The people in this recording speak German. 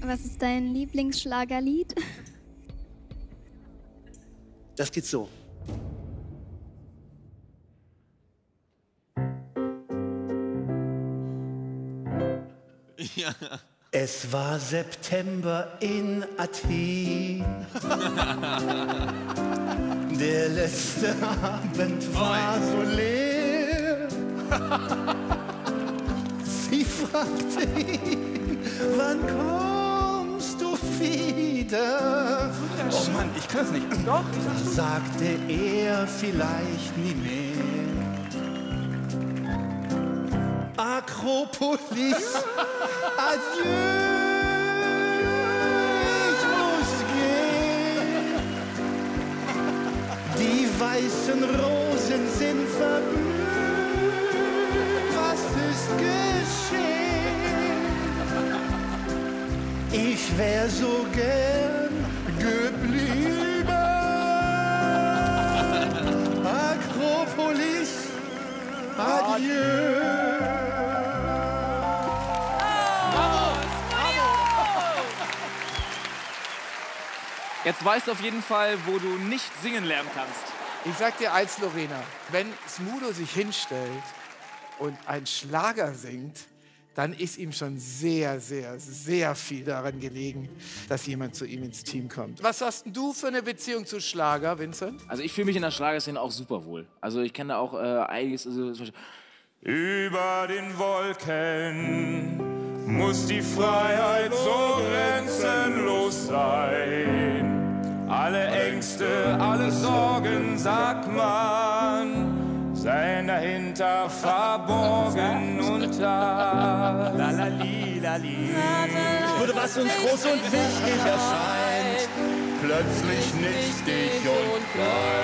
Was ist dein Lieblingsschlagerlied? Das geht so. Ja. Es war September in Athen. Der letzte Abend war so leer. Sie fragte ihn, wann kommst du wieder? Oh Mann, ich kann es nicht. Doch, Da sagte er vielleicht nie mehr. Akropolis, adieu, ich muss gehen. Die weißen Rosen sind verblüht. Was ist geschehen? Ich wär so gern geblieben. Akropolis, adieu. Jetzt weißt du auf jeden Fall, wo du nicht singen lernen kannst. Ich sag dir eins, Lorena, wenn Smudo sich hinstellt und einen Schlager singt, dann ist ihm schon sehr, sehr, sehr viel daran gelegen, dass jemand zu ihm ins Team kommt. Was hast denn du für eine Beziehung zu Schlager, Vincent? Also ich fühle mich in der Schlagerszene auch super wohl. Also ich kenne da auch einiges. Also, zum Beispiel, Über den Wolken muss die Freiheit so grenzenlos sein. Alle Ängste, alle Sorgen, sagt man, seien dahinter verborgen und da. Lalali, lali. Würde was uns groß und wichtig erscheint, plötzlich nichtig und klein.